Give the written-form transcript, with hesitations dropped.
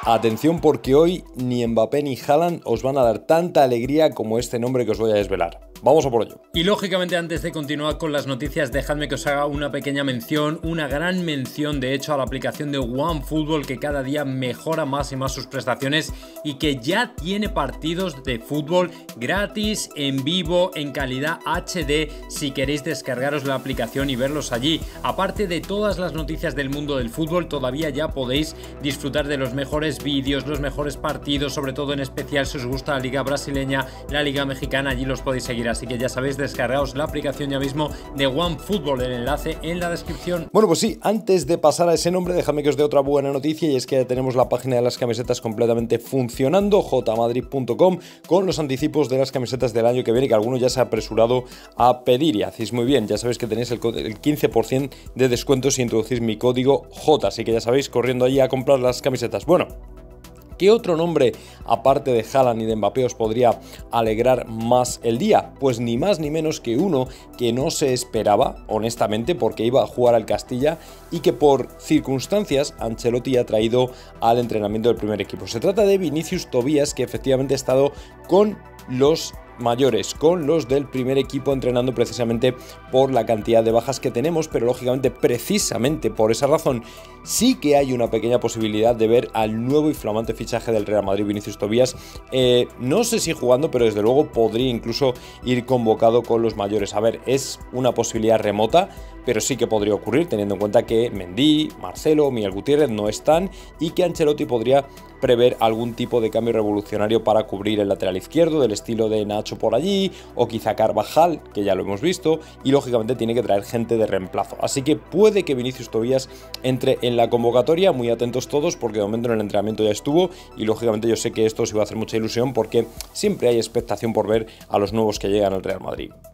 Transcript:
Atención porque hoy ni Mbappé ni Haaland os van a dar tanta alegría como este nombre que os voy a desvelar. Vamos a por ello. Y lógicamente, antes de continuar con las noticias, dejadme que os haga una pequeña mención, una gran mención de hecho a la aplicación de OneFootball, que cada día mejora más y más sus prestaciones y que ya tiene partidos de fútbol gratis, en vivo, en calidad HD, si queréis descargaros la aplicación y verlos allí. Aparte de todas las noticias del mundo del fútbol, todavía ya podéis disfrutar de los mejores vídeos, los mejores partidos, sobre todo en especial si os gusta la liga brasileña, la liga mexicana, allí los podéis seguir. Así que ya sabéis, descargaos la aplicación ya mismo de OneFootball, el enlace en la descripción. Bueno, pues sí, antes de pasar a ese nombre, dejadme que os dé otra buena noticia, y es que ya tenemos la página de las camisetas completamente funcionando, jmadrid.com, con los anticipos de las camisetas del año que viene, que alguno ya se ha apresurado a pedir, y hacéis muy bien. Ya sabéis que tenéis el 15% de descuento si introducís mi código J, así que ya sabéis, corriendo allí a comprar las camisetas. Bueno, ¿qué otro nombre, aparte de Haaland y de Mbappé, os podría alegrar más el día? Pues ni más ni menos que uno que no se esperaba, honestamente, porque iba a jugar al Castilla y que por circunstancias Ancelotti ha traído al entrenamiento del primer equipo. Se trata de Vinicius Tobías, que efectivamente ha estado con los mayores, con los del primer equipo, entrenando precisamente por la cantidad de bajas que tenemos, pero lógicamente precisamente por esa razón sí que hay una pequeña posibilidad de ver al nuevo y flamante fichaje del Real Madrid, Vinicius Tobías, no sé si jugando, pero desde luego podría incluso ir convocado con los mayores. A ver, es una posibilidad remota, pero sí que podría ocurrir, teniendo en cuenta que Mendy, Marcelo, Miguel Gutiérrez no están y que Ancelotti podría prever algún tipo de cambio revolucionario para cubrir el lateral izquierdo, del estilo de Nacho por allí, o quizá Carvajal, que ya lo hemos visto, y lógicamente tiene que traer gente de reemplazo. Así que puede que Vinicius Tobías entre en la convocatoria, muy atentos todos, porque de momento en el entrenamiento ya estuvo, y lógicamente yo sé que esto os iba a hacer mucha ilusión, porque siempre hay expectación por ver a los nuevos que llegan al Real Madrid.